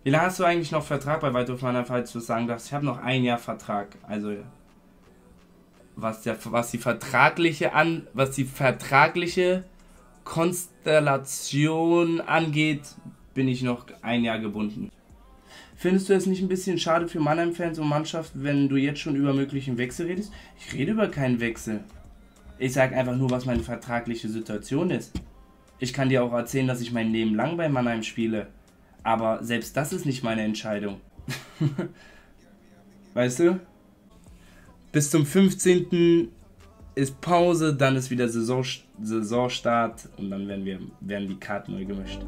Wie lange hast du eigentlich noch Vertrag bei Waldhof Mannheim, falls du sagen darfst? Ich habe noch ein Jahr Vertrag. Also was die vertragliche Konstellation angeht, bin ich noch ein Jahr gebunden. Findest du es nicht ein bisschen schade für Mannheim-Fans und Mannschaft, wenn du jetzt schon über möglichen Wechsel redest? Ich rede über keinen Wechsel. Ich sage einfach nur, was meine vertragliche Situation ist. Ich kann dir auch erzählen, dass ich mein Leben lang bei Mannheim spiele. Aber selbst das ist nicht meine Entscheidung. Weißt du? Bis zum 15. ist Pause, dann ist wieder Saisonstart und dann werden die Karten neu gemischt.